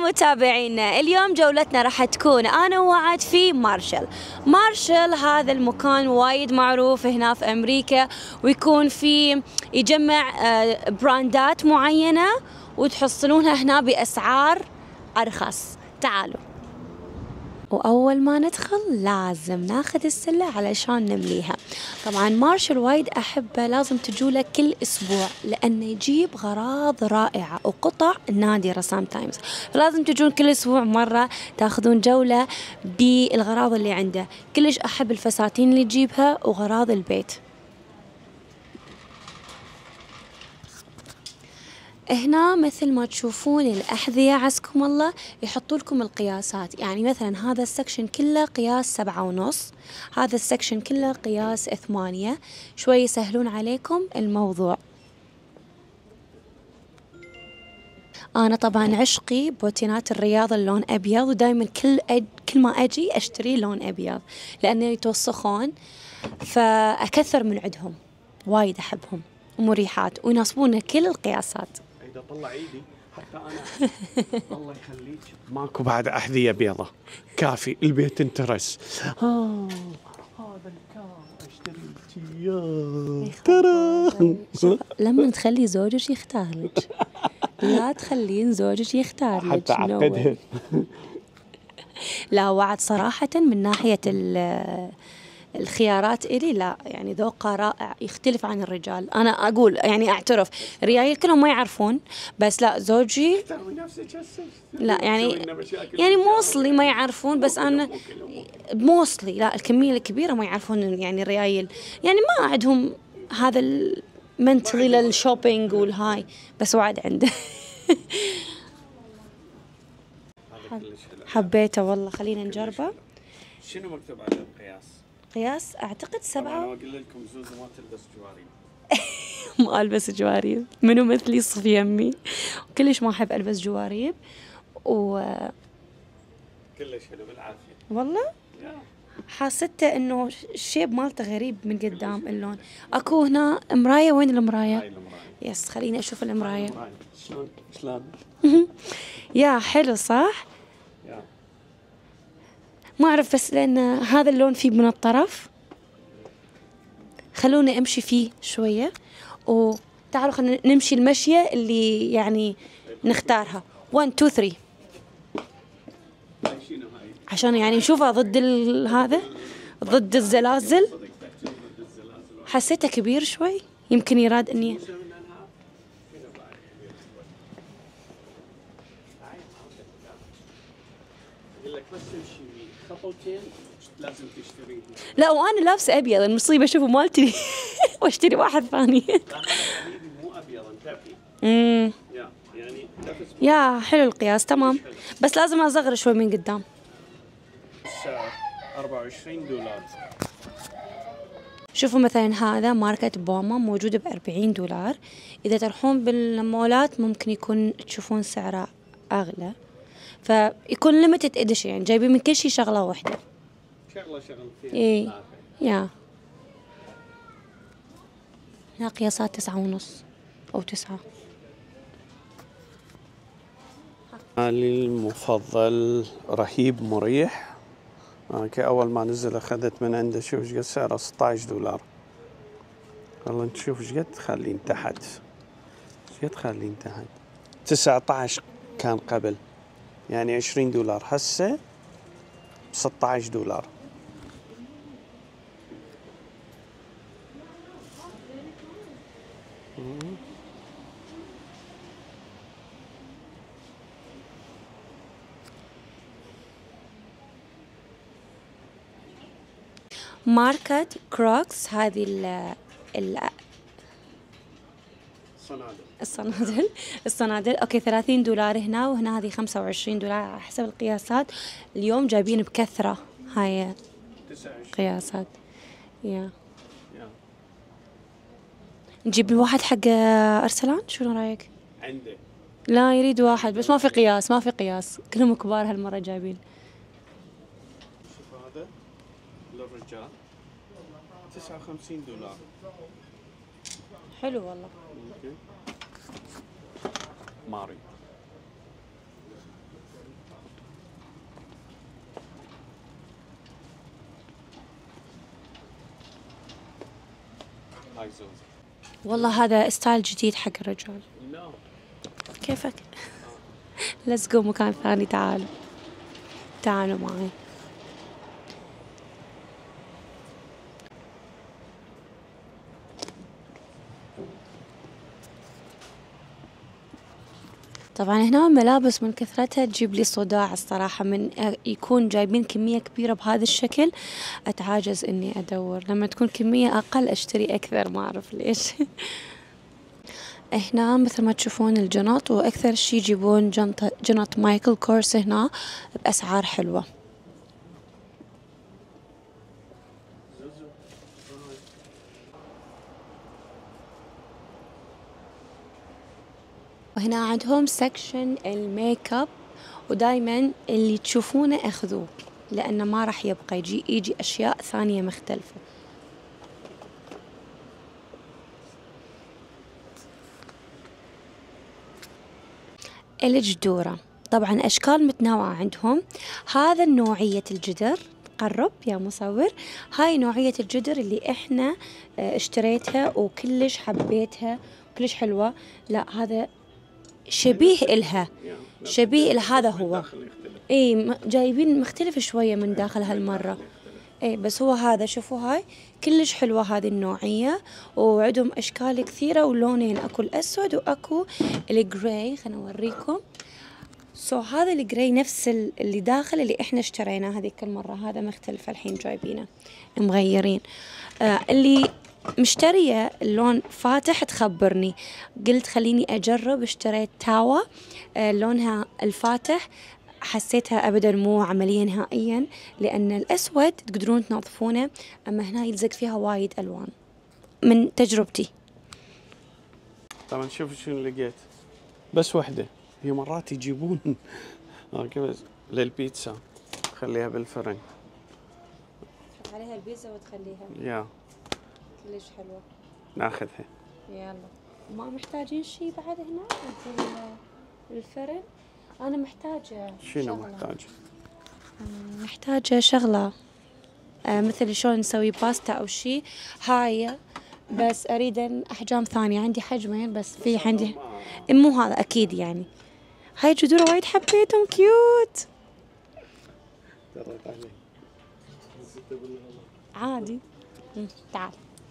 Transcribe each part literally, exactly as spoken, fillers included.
متابعينا، اليوم جولتنا راح تكون أنا ووعد في مارشل. مارشل هذا المكان وايد معروف هنا في أمريكا، ويكون في يجمع براندات معينة وتحصلونها هنا بأسعار أرخص. تعالوا. وأول ما ندخل لازم ناخذ السلة علشان نمليها. طبعا مارشل وايد أحبه، لازم تجوله كل أسبوع لأنه يجيب غراض رائعة وقطع نادرة سام تايمز، فلازم تجون كل أسبوع مرة تاخذون جولة بالغراض اللي عنده. كلش أحب الفساتين اللي تجيبها وغراض البيت. هنا مثل ما تشوفون الأحذية عزكم الله يحطوا لكم القياسات، يعني مثلا هذا السكشن كله قياس سبعة ونص، هذا السكشن كله قياس ثمانية، شوي يسهلون عليكم الموضوع. أنا طبعا عشقي بوتينات الرياض اللون أبيض، ودايما كل أج... كل ما أجي أشتري لون أبيض لأنه يتوسخون، فأكثر من عندهم، وايد أحبهم ومريحات ويناسبون كل القياسات. إذا طلع ايدي حتى انا الله يخليك ماكو بعد احذيه بيضة، كافي البيت انترس. اه هذا الكام اشتريت اياه ترى. لما تخلي زوجك يختار لك، لا تخلين زوجك يختار لك حتى عقدها. لا وعد صراحة من ناحية الخيارات إلي لا، يعني ذوقه رائع يختلف عن الرجال. أنا أقول يعني أعترف الرجال كلهم ما يعرفون، بس لا زوجي لا يعني يعني موصلي ما يعرفون، بس أنا موصلي لا الكمية الكبيرة ما يعرفون يعني الرجال يعني ما عندهم هذا المنتلي للشوبينج والهاي، بس وعد عنده. حبيته والله، خلينا نجربه. شنو مكتوب على القياس؟ قياس أعتقد سبعة. أنا أقول لكم زوزو ما تلبس جواريب. ما ألبس جواريب، منو مثلي صف يمي، كلش ما أحب ألبس جواريب و كلش حلو بالعافية والله. حاسته إنه الشيب مالته غريب من قدام اللون. أكو هنا مراية، وين المراية؟ هاي المراية. يس خليني أشوف المراية. شلون شلون؟ يا حلو صح؟ ما أعرف بس لأن هذا اللون فيه من الطرف. خلوني أمشي فيه شوية وتعالوا خلينا نمشي المشية اللي يعني نختارها. واحد اثنين ثلاثة عشان يعني نشوفها ضد هذا ضد الزلازل. حسيته كبير شوي، يمكن يراد إني لازم تشتريه. لا وأنا لابسة أبيض، المصيبة شوفوا مالتي واشتري واحد ثاني. مو أبيض انتبهي. امم يعني يا حلو القياس تمام، بس لازم أصغر شوي من قدام. السعر أربعة وعشرين دولار. شوفوا مثلا هذا ماركة بوما موجود بأربعين دولار، إذا تروحون بالمولات ممكن يكون تشوفون سعره أغلى، فيكون ليميتد إديشن يعني جايبين من كل شيء شغلة واحدة. شغلة شغل فيها. إيه يا هنا قياسات تسعة ونص أو تسعة. مالي المفضل رهيب مريح. اوكي اول ما نزل اخذت من عنده، شوف ايش قد سعره ستة عشر دولار. والله انت شوف ايش قد خلين تحت، ايش قد خلين تحت. تسعة عشر كان قبل، يعني عشرين دولار، هسه ستة عشر دولار. ماركة كروكس هذه ال ال صنادل الصنادل الصنادل اوكي ثلاثين دولار هنا، وهنا هذه خمسة وعشرين دولار على حسب القياسات. اليوم جايبين بكثرة هاي قياسات. يا نجيب الواحد حق أرسلان، شنو رايك؟ عنده لا يريد واحد بس ما في قياس، ما في قياس، كلهم كبار هالمرة جايبين. شوف هذا للرجال تسعة وخمسين دولار. حلو والله. ماري هاي زوز. والله هذا ستايل جديد حق الرجال. لا كيفك؟ ليتس جو مكان ثاني. تعالوا تعالوا معي. طبعا هنا ملابس من كثرتها تجيب لي صداع الصراحة، من يكون جايبين كمية كبيرة بهذا الشكل أتعاجز إني أدور، لما تكون كمية أقل أشتري أكثر، ما أعرف ليش. هنا مثل ما تشوفون الجنط، وأكثر شي يجيبون جنطة جنط مايكل كورس هنا بأسعار حلوة. وهنا عندهم سكشن الميك اب، ودايما اللي تشوفونه اخذوه لأنه ما راح يبقى، يجي يجي أشياء ثانية مختلفة. الجدورة طبعا أشكال متنوعة عندهم. هذا نوعية الجدر، قرب يا مصور، هاي نوعية الجدر اللي احنا اشتريتها وكلش حبيتها كلش حلوة. لا هذا شبيه إلها، شبيه إلها، هذا هو. اي جايبين مختلف شوية من داخل هالمرة. اي بس هو هذا، شوفوا هاي كلش حلوة هذه النوعية، وعندهم اشكال كثيرة ولونين، اكو الاسود واكو الجراي. خلنا اوريكم. سو so, هذا الجراي نفس اللي داخل اللي احنا اشتريناه هذيك المرة، هذا مختلف الحين جايبينه مغيرين. آه اللي مشترية اللون فاتح تخبرني، قلت خليني أجرب. اشتريت تاوا آه لونها الفاتح، حسيتها أبدا مو عملية نهائيا، لأن الأسود تقدرون تنظفونه، أما هنا يلزق فيها وايد ألوان من تجربتي. طبعا شوفوا شنو لقيت، بس وحدة. هي مرات يجيبون كذا للبيتزا، خليها بالفرن، تحط عليها البيتزا وتخليها. يا كلش حلوة، ناخذها. يلا. ما محتاجين شيء بعد هنا مثل الفرن؟ أنا محتاجة شنو شغلة. محتاجة؟ محتاجة شغلة آه مثل شلون نسوي باستا أو شيء. هاي بس أريد أحجام ثانية، عندي حجمين بس في عندي مو هذا أكيد يعني. هاي جذور وايد حبيتهم، كيوت. عادي. تعال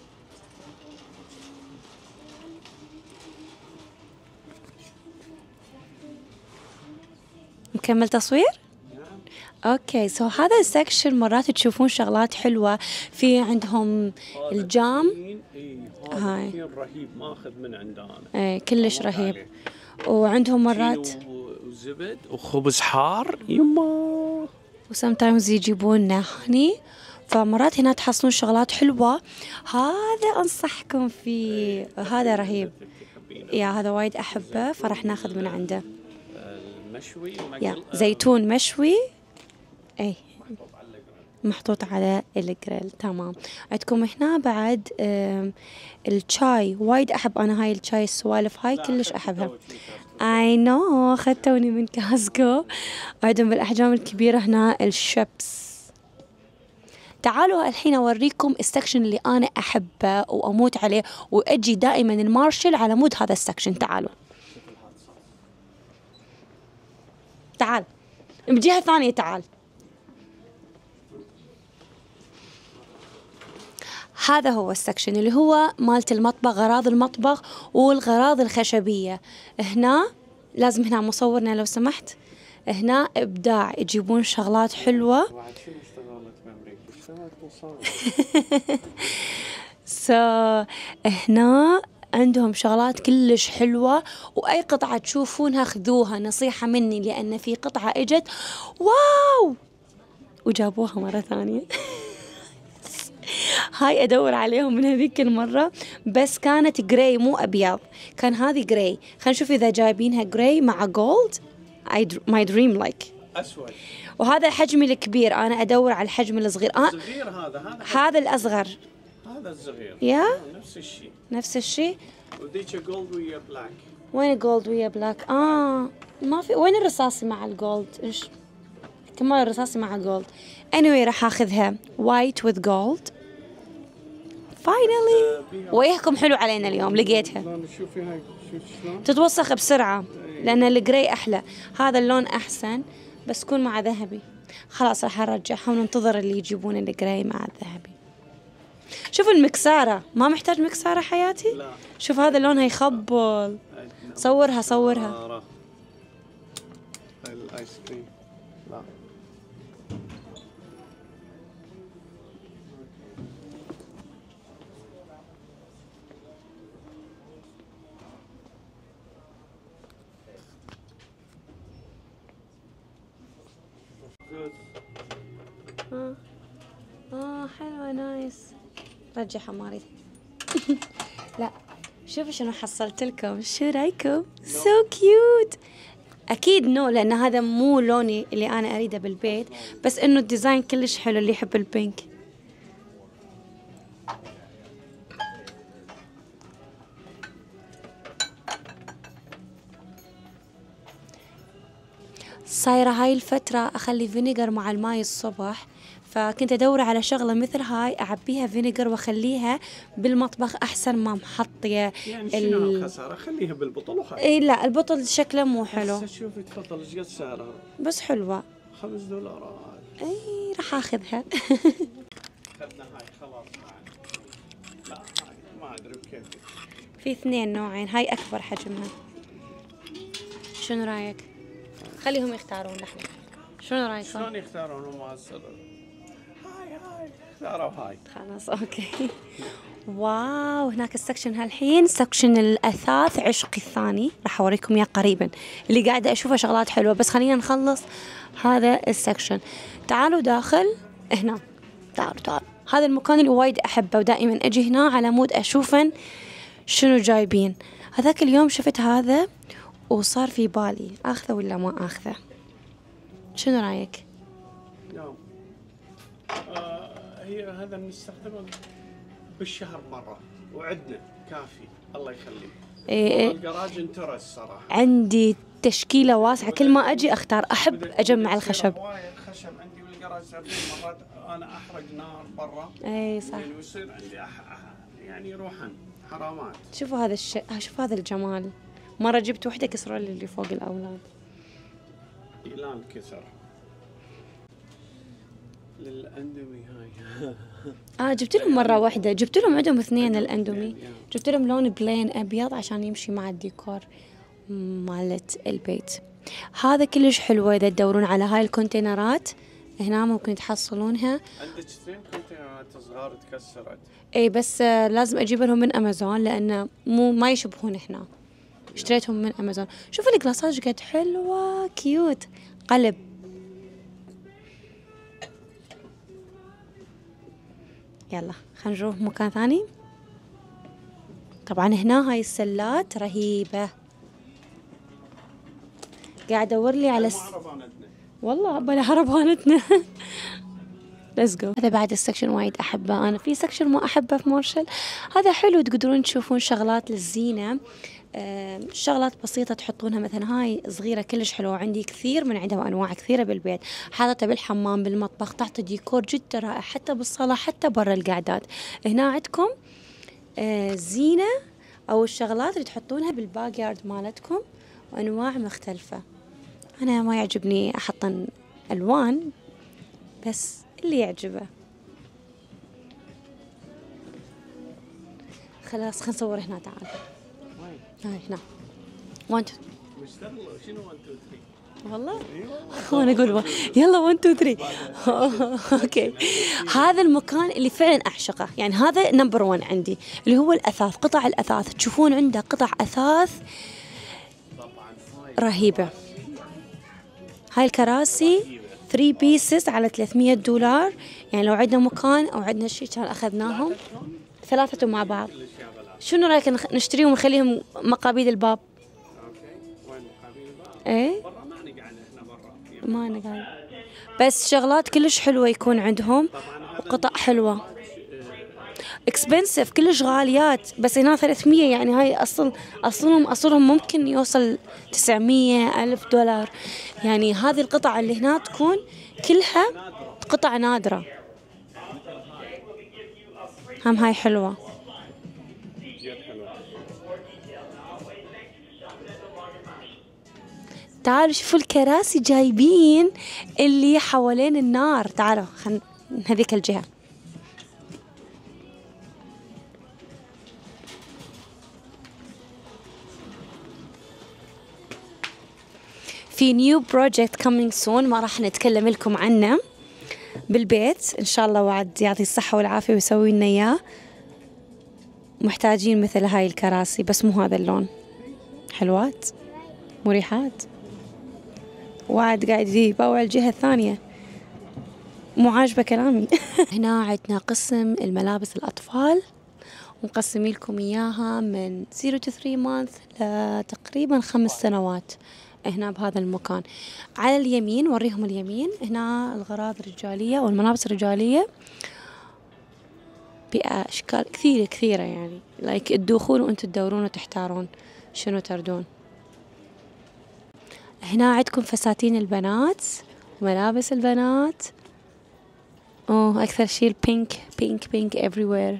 نكمل تصوير. اوكي سو so, هذا السكشن مرات تشوفون شغلات حلوة، في عندهم الجام. هاي رهيب، ماخذ من عندنا. ايه كلش رهيب. وعندهم مرات وزبد وخبز حار يما، وسمتايمز يجيبون هني، فمرات هنا تحصلون شغلات حلوة. هذا انصحكم فيه، هذا رهيب يا، هذا وايد احبه، فراح ناخذ من عنده. مشوي يا زيتون مشوي، اي محطوط على الجريل. تمام. عندكم هنا بعد الشاي، وايد احب انا هاي الشاي، السوالف هاي كلش احبها. اي نو اخذتوني من كاسكو. عندهم بالاحجام الكبيره هنا الشيبس. تعالوا الحين اوريكم السكشن اللي انا احبه واموت عليه، واجي دائما المارشل على مود هذا السكشن. تعالوا تعال بجهة ثانية. تعال، هذا هو السكشن اللي هو مالت المطبخ، غراض المطبخ والغراض الخشبية. هنا لازم هنا مصورنا لو سمحت، هنا إبداع، يجيبون شغلات حلوة. سو هنا عندهم شغلات كلش حلوة، وأي قطعة تشوفونها خذوها، نصيحة مني، لأن في قطعة إجت واو وجابوها مرة ثانية. هاي أدور عليهم من هذيك المرة، بس كانت جراي مو أبيض، كان هذه جراي. خلينا نشوف إذا جايبينها جراي مع جولد. my dream like أسود. وهذا حجمي الكبير، أنا أدور على الحجم الصغير. آه الصغير هذا هذا هذا الأصغر. هذا الصغير. يا نفس الشيء نفس الشيء. وديك جولد ويا بلاك. وين جولد ويا بلاك؟ آه ما في. وين الرصاصي مع الجولد؟ إيش كمان الرصاصي مع جولد؟ anyway راح أخذها white with gold. فاينلي. وجهكم حلو علينا اليوم لقيتها. شوفي هاي، شوف شلون تتوسخ بسرعة لأن الجراي أحلى. هذا اللون أحسن بس يكون مع ذهبي. خلاص راح أرجعها وننتظر اللي يجيبون الجراي مع الذهبي. شوفوا المكسارة، ما محتاج مكسارة حياتي. لا. شوف هذا اللون هيخبل. صورها صورها. الايس كريم لا. اه اه حلوة نايس. رجعها ما اريد. لا شوفوا شنو حصلت لكم، شو رايكم؟ سو كيوت. اكيد نو لان هذا مو لوني اللي انا اريده بالبيت، بس انه الديزاين كلش حلو اللي يحب البينك. صايرة هاي الفترة أخلي فينيجر مع الماي الصبح، فكنت أدور على شغلة مثل هاي أعبيها فينيجر وأخليها بالمطبخ أحسن ما محطية. يعني شنو الخسارة؟ خليها بالبطل وخلاص. إي لا البطل شكله مو حلو. هسه شوفي تفضل ايش قد سعرها؟ بس حلوة. خمس دولارات. إي راح آخذها. أخذنا هاي خلاص. لا هاي ما أدري كيف. في اثنين نوعين، هاي أكبر حجمها. شنو رأيك؟ خليهم يختارون نحن. شنو رايكم؟ شلون يختارون هم هسه؟ هاي هاي اختاروا هاي. خلاص اوكي. واو هناك السكشن هالحين سكشن الاثاث عشقي الثاني، راح اوريكم اياه قريبا. اللي قاعده اشوفه شغلات حلوه بس خلينا نخلص هذا السكشن. تعالوا داخل هنا. تعالوا تعالوا. هذا المكان اللي وايد احبه ودائما اجي هنا على مود اشوفن شنو جايبين. هذاك اليوم شفت هذا وصار في بالي اخذه ولا ما اخذه. شنو رايك؟ نعم. آه هي هذا بنستخدمه بالشهر مره وعندنا كافي الله يخليك. إيه الجراج انترس صراحه. عندي تشكيله واسعه كل ما اجي اختار. احب اجمع الخشب. وايد خشب عندي بالجراج مرات انا احرق نار برا. اي صح. يعني ويصير عندي أح... يعني روحا حرامات. شوفوا هذا الشيء، شوفوا هذا الجمال. مرة جبت وحدة كسروا لي اللي فوق الأولاد. لا انكسر. للأندومي هاي. اه جبت لهم مرة واحدة، جبت لهم عندهم اثنين الأندومي. جبت لهم لون بلين أبيض عشان يمشي مع الديكور مالت البيت. هذا كلش حلوة إذا تدورون على هاي الكونتينرات هنا ممكن تحصلونها. عندك اثنين كونتينرات صغار تكسرت. اي بس آه لازم اجيب لهم من امازون لانه مو ما يشبهون هنا. اشتريتهم من امازون. شوفوا الجلاصات قد حلوة كيوت قلب. يلا خلينا نروح مكان ثاني. طبعا هنا هاي السلات رهيبة. قاعد ادور لي على س... والله بلا هربانتنا. ليتس جو. هذا بعد السكشن وايد احبه. انا في سكشن ما احبه في مارشل. هذا حلو تقدرون تشوفون شغلات للزينه. آه شغلات بسيطه تحطونها مثلا هاي صغيره كلش حلوه. عندي كثير من عندها انواع كثيره بالبيت. حاطتها بالحمام بالمطبخ تعطي ديكور جدا رائع حتى بالصاله حتى برا القعدات. هنا عندكم آه زينه او الشغلات اللي تحطونها بالباك يارد مالتكم وانواع مختلفه. انا ما يعجبني احط الوان بس اللي يعجبه. خلاص خلينا نصور هنا. تعال هاي هنا واحد شنو واحد اثنين ثلاثة والله وانا اقول يلا واحد اثنين ثلاثة. اوكي هذا المكان اللي فعلا اعشقه. يعني هذا نمبر واحد عندي اللي هو الاثاث. قطع الاثاث تشوفون عنده قطع اثاث رهيبه. هاي الكراسي ثري بيسز على ثلاثمية دولار. يعني لو عندنا مكان او عندنا شيء كان اخذناهم ثلاثة مع بعض. شنو رايك نشتريهم ونخليهم مقابيل الباب؟ اوكي وين مقابيل الباب؟ ايه برا ما نقعد احنا برا. ما نقعد بس شغلات كلش حلوه يكون عندهم. قطع حلوه اكسبنسيف كلش غاليات بس هنا ثلاثمية. يعني هاي اصل اصلهم اصلهم ممكن يوصل تسعمية ألف دولار. يعني هذه القطع اللي هنا تكون كلها قطع نادرة. هم هاي حلوة. تعالوا شوفوا الكراسي جايبين اللي حوالين النار. تعالوا خلينا هذيك الجهة. في نيو بروجكت coming soon ما راح نتكلم لكم عنه بالبيت إن شاء الله، وعد يعطي الصحة والعافية ويسوي لنا إياه. محتاجين مثل هاي الكراسي بس مو هذا اللون. حلوات مريحات. وعد قاعد يباوع الجهة الثانية. مو عاجبة كلامي. هنا عندنا قسم الملابس الأطفال، ومقسمين لكم إياها من زيرو تو ثري مانث لتقريبا خمس سنوات. هنا بهذا المكان على اليمين وريهم اليمين. هنا الغراض الرجالية والملابس الرجالية بأشكال كثيرة كثيرة، يعني لايك تدوخون وانتم تدورون وتحتارون شنو تردون. هنا عندكم فساتين البنات وملابس البنات. اوه اكثر شيء البينك بينك بينك everywhere.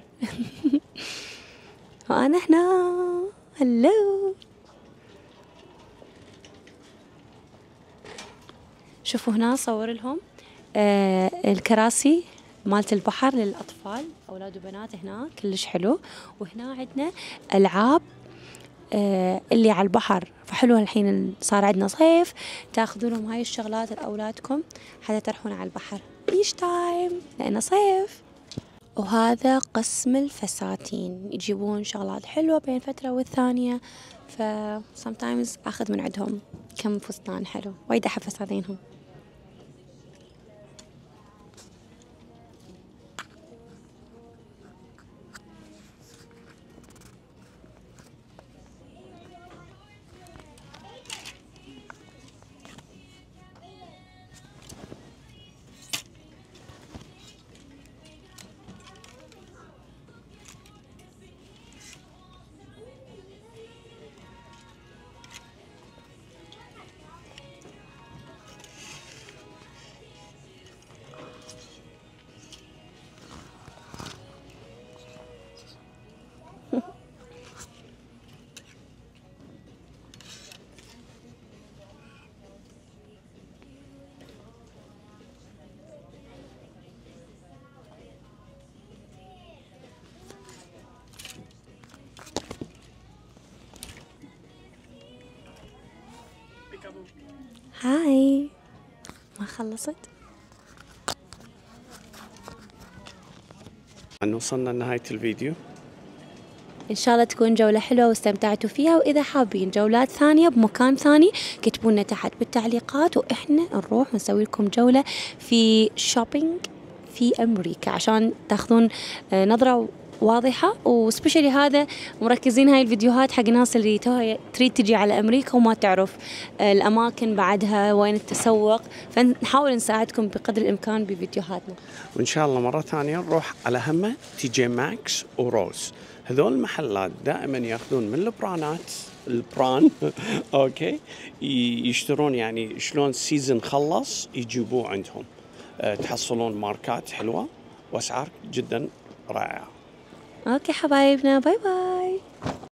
وانا هنا هلو. شوفوا هنا صور لهم آه الكراسي مالت البحر للأطفال أولاد وبنات. هنا كلش حلو. وهنا عندنا ألعاب آه اللي على البحر، فحلوة الحين صار عندنا صيف تاخذونهم هاي الشغلات لأولادكم حتى تروحون على البحر بيش تايم لأنه صيف. وهذا قسم الفساتين، يجيبون شغلات حلوة بين فترة والثانية، ف sometimes أخذ من عندهم كم فستان حلو. وايد أحب فساتينهم. هاي ما خلصت. وصلنا لنهاية الفيديو. إن شاء الله تكون جولة حلوة واستمتعتوا فيها، وإذا حابين جولات ثانية بمكان ثاني كتبوا لنا تحت بالتعليقات، وإحنا نروح ونسوي لكم جولة في شوبينج في أمريكا عشان تاخذون نظرة واضحة. وسبيشلي هذا مركزين هاي الفيديوهات حق ناس اللي توها تريد تجي على أمريكا وما تعرف الأماكن بعدها وين التسوق، فنحاول نساعدكم بقدر الإمكان بفيديوهاتنا. وإن شاء الله مرة ثانية نروح على همة تي جي ماكس وروز. هذول المحلات دائما ياخذون من البرانات البران اوكي يشترون، يعني شلون السيزن خلص يجيبوه عندهم. أه تحصلون ماركات حلوة وأسعار جدا رائعة. اوكي حبايبنا، باي باي.